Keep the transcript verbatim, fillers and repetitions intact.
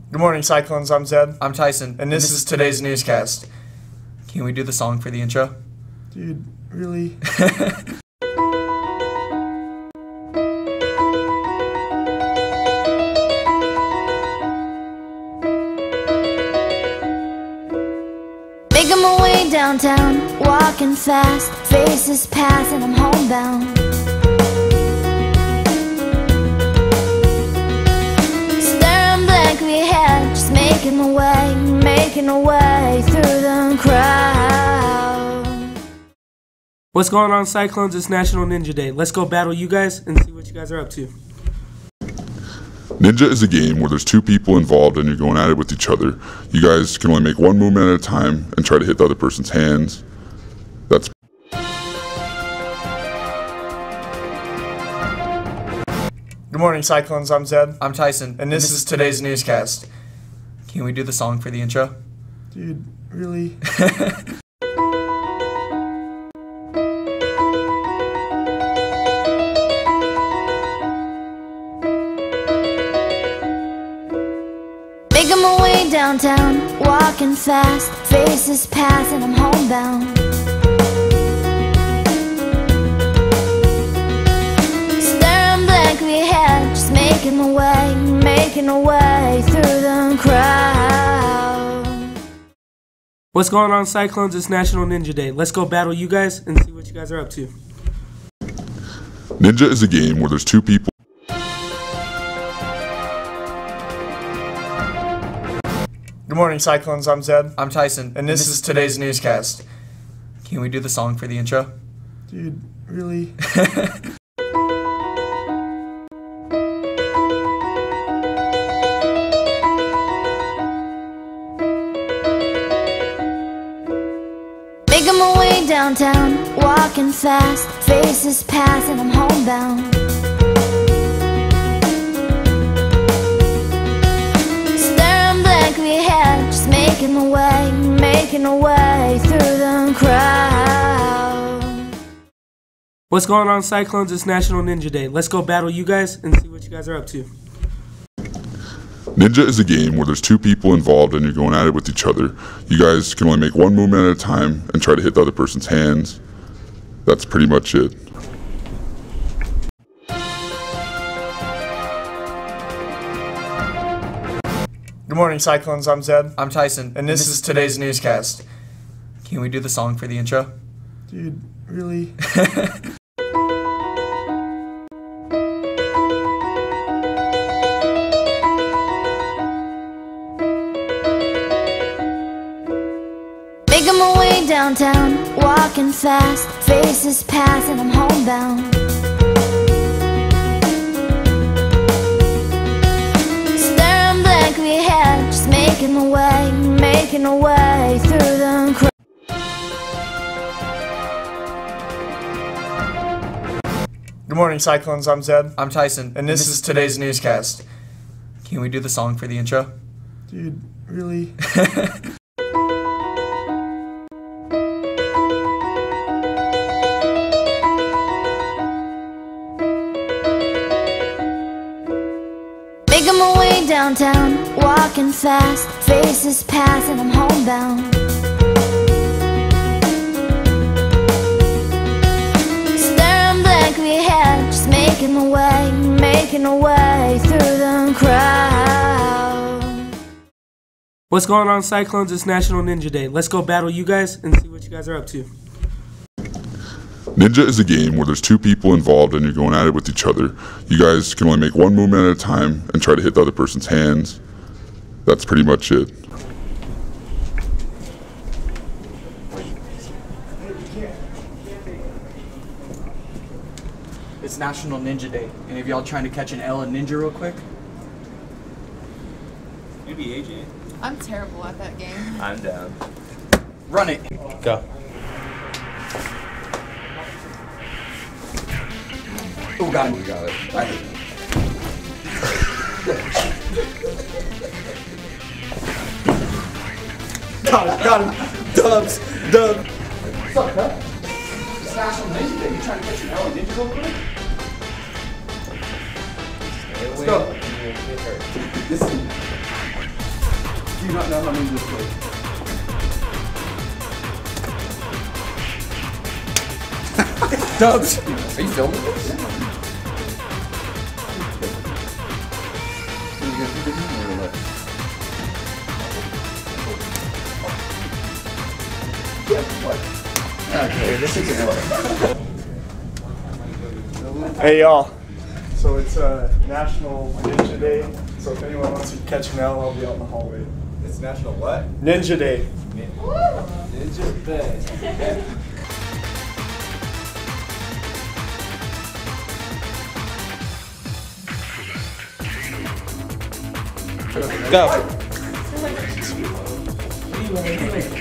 Good morning, Cyclones. I'm Zed. I'm Tyson. And this, and this is today's newscast. Can we do the song for the intro? Dude, really? Making my way downtown, walking fast, faces pass and I'm homebound. Staring blankly ahead, just making my way, making my way through the crowd. What's going on, Cyclones? It's National Ninja Day. Let's go battle you guys and see what you guys are up to. Ninja is a game where there's two people involved and you're going at it with each other. You guys can only make one movement at a time and try to hit the other person's hands. That's Good morning, Cyclones. I'm Zed. I'm Tyson. And this, and this is today's newscast. Can we do the song for the intro? Dude, really? Making my way downtown, walking fast, faces pass and I'm homebound. Staring blankly ahead, just making my way, making my way through the crowd. What's going on, Cyclones? It's National Ninja Day. Let's go battle you guys and see what you guys are up to. Ninja is a game where there's two people. Good morning, Cyclones. I'm Zed. I'm Tyson. And this, and this is today's newscast. Can we do the song for the intro? Dude, really? Making my way downtown, walking fast, faces pass and I'm homebound. Staring blankly ahead, just making my way, making my way through the crowd. What's going on, Cyclones? It's National Ninja Day. Let's go battle you guys and see what you guys are up to. Ninja is a game where there's two people involved and you're going at it with each other. You guys can only make one movement at a time and try to hit the other person's hands. That's pretty much it. Good morning, Cyclones. I'm Zed. I'm Tyson. And this, and this is today's newscast. Can we do the song for the intro? Dude, really? Making my way downtown, walking fast, faces pass and I'm homebound. Staring blankly ahead, just making my way, making my way through the crowd. Good morning, Cyclones. I'm Zed. I'm Tyson. And this, and this is today's newscast. Can we do the song for the intro? Dude, really? Making my way downtown, walking fast, faces pass and I'm homebound. Staring blankly ahead, just making my way, making my way through the crowd. What's going on, Cyclones? It's National Ninja Day. Let's go battle you guys and see what you guys are up to. Ninja is a game where there's two people involved and you're going at it with each other. You guys can only make one movement at a time and try to hit the other person's hands. That's pretty much it. It's National Ninja Day. Any of y'all trying to catch an L in Ninja real quick? Maybe A J. I'm terrible at that game. I'm down. Run it. Go. Oh, got him. We got it. I hate him. Got him. Got him. Dubs. Dub. What's up, huh? It's National Ninja Day. You trying to catch an L in Ninja real quick? Let's go. This is Do you not know how ninjas play? Dubs. Are you filming this? Okay, this is Hey y'all. So it's uh, National Ninja Day. So if anyone wants to catch an L, I'll be out in the hallway. It's National what? Ninja Day. Ninja Day. Go.